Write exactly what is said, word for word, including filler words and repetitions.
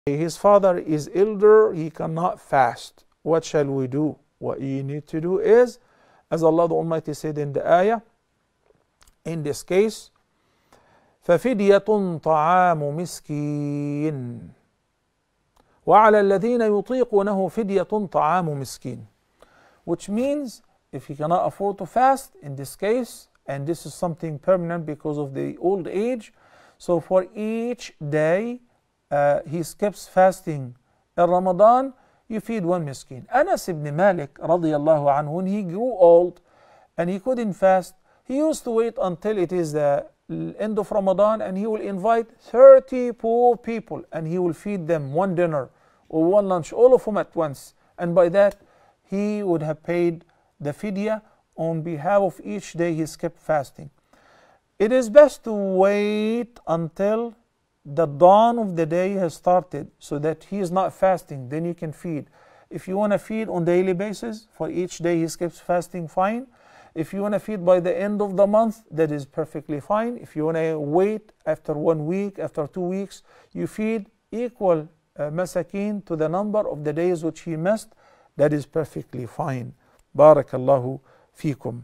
his father is elder, he cannot fast. What shall we do? What you need to do is, as Allah the Almighty said in the ayah, in this case, فَفِدْيَةٌ طَعَامُ مِسْكِينٍ وَعَلَى الَّذِينَ يُطِيقُونَهُ فِدْيَةٌ طَعَامُ مِسْكِينٍ. Which means, if he cannot afford to fast, in this case, and this is something permanent because of the old age, so for each day uh, he skips fasting in Ramadan, you feed one miskin. Anas ibn Malik radiallahu anhu, when he grew old and he couldn't fast, he used to wait until it is the end of Ramadan and he will invite thirty poor people and he will feed them one dinner or one lunch, all of them at once. And by that, he would have paid the fidya on behalf of each day he skipped fasting. It is best to wait until the dawn of the day has started so that he is not fasting, then you can feed. If you want to feed on daily basis, for each day he skips fasting, fine. If you want to feed by the end of the month, that is perfectly fine. If you want to wait after one week, after two weeks, you feed equal uh, masakin to the number of the days which he missed, that is perfectly fine. Barakallahu fikum.